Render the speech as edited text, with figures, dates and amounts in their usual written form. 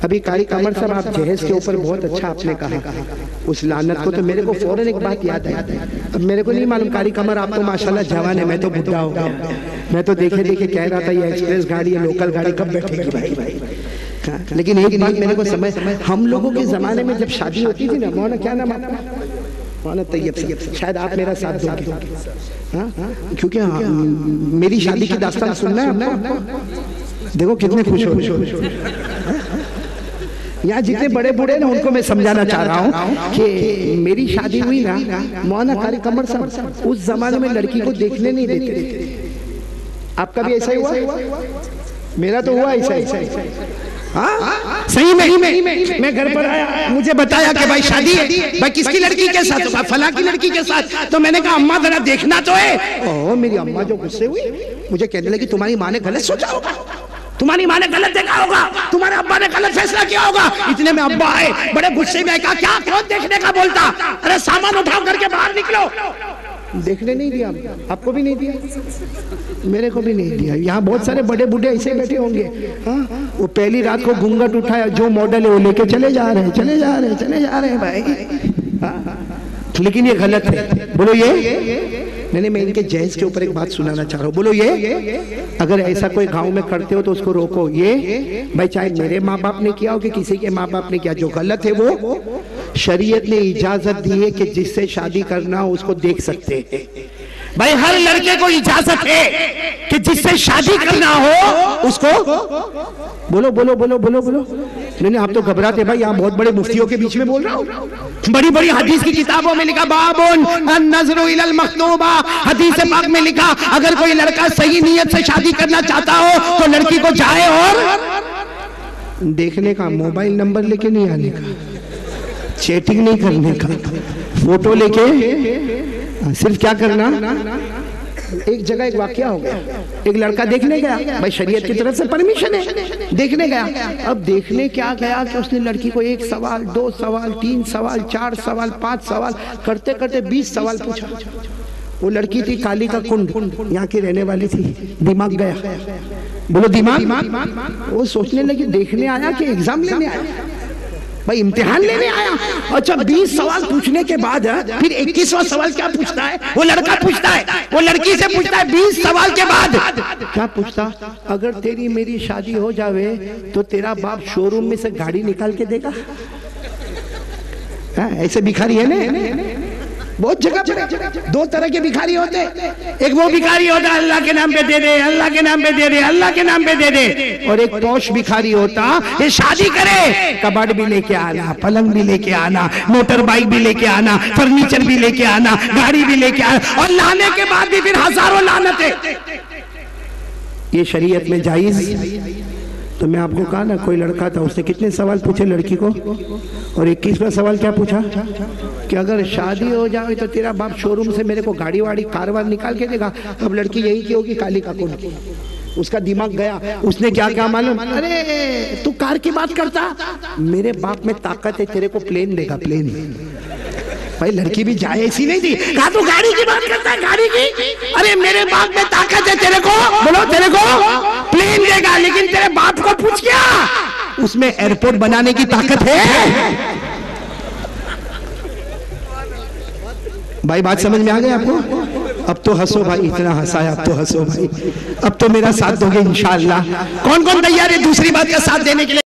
अभी कारी कमर साहब आप जहेज के ऊपर बहुत अच्छा आपने कहा उस लानत को, तो मेरे को फौरन एक बात याद आई। अब मेरे को नहीं मालूम, कारी कमर आप तो माशाल्लाह जवान है, मैं तो बुढ़ा हो गया। मैं तो देखे देखे कह रहा था ये एक्सप्रेस गाड़ी है, लोकल गाड़ी कब बैठेगी भाई। लेकिन एक बात मेरे को समझ, हम लोगों के जमाने में जब शादी होती थी ना, मौलाना क्या नाम आपका, मौलाना तैयब साहब, शायद आप मेरा साथ दोगे, क्योंकि मेरी शादी की दास्तान सुनना है आपको। देखो कितने खुश हो। यहाँ जितने बड़े बूढ़े ना उनको मैं समझाना चाह रहा हूँ कि मेरी शादी हुई ना, मौलाना कारी कमर साहब उस जमाने में लड़की को देखने नहीं देते। आपका भी ऐसा ही हुआ? मेरा तो हुआ ऐसा ही। हाँ सही में मैं घर पर आया, मुझे बताया कि भाई शादी है, भाई किसकी लड़की के साथ? फला की लड़की के साथ। तो मैंने कहा अम्मा जरा देखना तो है। ओह मेरी अम्मा जो गुस्से हुई, मुझे कहने लगी तुम्हारी माँ ने गलत सोचा होगा, तुम्हारी माँ ने गलत देखा होगा, तुम्हारे अब्बा ने गलत फैसला किया होगा। इतने में अब्बा आए, बड़े गुस्से में कहा क्या कौन देखने का बोलता, अरे सामान उठाओ करके बाहर निकलो। देखने नहीं दिया, आपको भी नहीं दिया, मेरे को भी नहीं दिया। यहाँ बहुत सारे बड़े बूढ़े ऐसे बैठे होंगे। हाँ वो पहली रात को घूंघट उठाया, जो मॉडल है वो लेके चले जा रहे हैं भाई। हाँ लेकिन ये गलत है। बोलो ये नहीं, मैं इनके जहेज के ऊपर एक बात सुनाना चाह रहा हूँ। बोलो ये अगर ऐसा कोई गांव में करते हो तो उसको रोको। ये भाई चाहे मेरे माँ बाप ने किया हो कि किसी के माँ बाप ने किया, जो गलत है वो शरीयत ने इजाजत दी है कि जिससे शादी करना हो उसको देख सकते हैं। भाई हर लड़के को इजाजत है कि जिससे शादी करना हो उसको बोलो। नहीं आप तो घबराते भाई, यहाँ बहुत बड़े मुफ्तियों के बीच में बोल रहा हूँ। बड़ी बड़ी हदीस की किताबों में लिखा बाबुन अन्नज़रु इलल मख्तूबा, हदीस पाक में लिखा अगर कोई लड़का सही नीयत से शादी करना चाहता हो तो लड़की को जाए और देखने का, मोबाइल नंबर लेके नहीं आने का, चैटिंग नहीं करने का, फोटो लेके सिर्फ क्या करना। एक जगह एक वाकया हो गया, एक लड़का देखने गया, भाई शरीयत की तरफ से परमिशन है, देखने गया। अब देखने क्या गया कि उसने लड़की को 1 सवाल 2 सवाल 3 सवाल 4 सवाल 5 सवाल करते करते 20 सवाल पूछा। वो लड़की थी काली का कुंड, यहाँ की रहने वाली थी। दिमाग गया, बोलो दिमाग। वो सोचने लगी देखने आया कि एग्जाम लेने आया, भाई इम्तिहान लेने आया। अच्छा 20 सवाल पूछने के बाद फिर 21वां सवाल क्या पूछता है? वो लड़का पूछता है, वो लड़की से पूछता है 20 सवाल के बाद क्या पूछता? अगर तेरी मेरी शादी हो जावे तो तेरा बाप शोरूम में से गाड़ी निकाल के देगा? ऐसे भिखारी है ना बहुत जगह पर। 2 तरह के भिखारी होते, एक वो भिखारी होता है अल्लाह के नाम पे दे दे, अल्लाह के नाम पे दे दे, अल्लाह के नाम पे दे दे। और एक पौश भिखारी होता ये शादी करे, कबाड़ भी लेके आना, पलंग भी लेके आना, मोटर बाइक भी लेके आना, फर्नीचर भी लेके आना, गाड़ी भी लेके आना, और लाने के बाद भी फिर हजारों लानतें। ये शरीयत में जायज? तो मैं आपको कहा ना, कोई लड़का था उसने कितने सवाल पूछे लड़की को, और 21वां सवाल क्या पूछा कि अगर शादी हो जाए तो तेरा बाप शोरूम से मेरे को गाड़ी वाड़ी कार वार निकाल के देगा। अब लड़की यही की होगी काली का कुंड, उसका दिमाग गया। उसने क्या मालूम, अरे तू कार की बात करता, मेरे बाप में ताकत है, तेरे को प्लेन देगा, प्लेन। भाई लड़की भी जाए ऐसी नहीं थी, कहा तू गाड़ी की बात करता है, गाड़ी की? अरे मेरे बाप में ताकत है, तेरे को बोलो तेरे को प्लेन देगा, लेकिन तेरे बाप को पूछ क्या उसमें एयरपोर्ट बनाने की ताकत है? भाई बात समझ में आ गई आपको? अब तो हंसो भाई, इतना हंसाया, अब तो हंसो भाई, अब तो मेरा साथ दोगे इंशाअल्लाह। कौन कौन तैयार है दूसरी बात का साथ देने के लिए?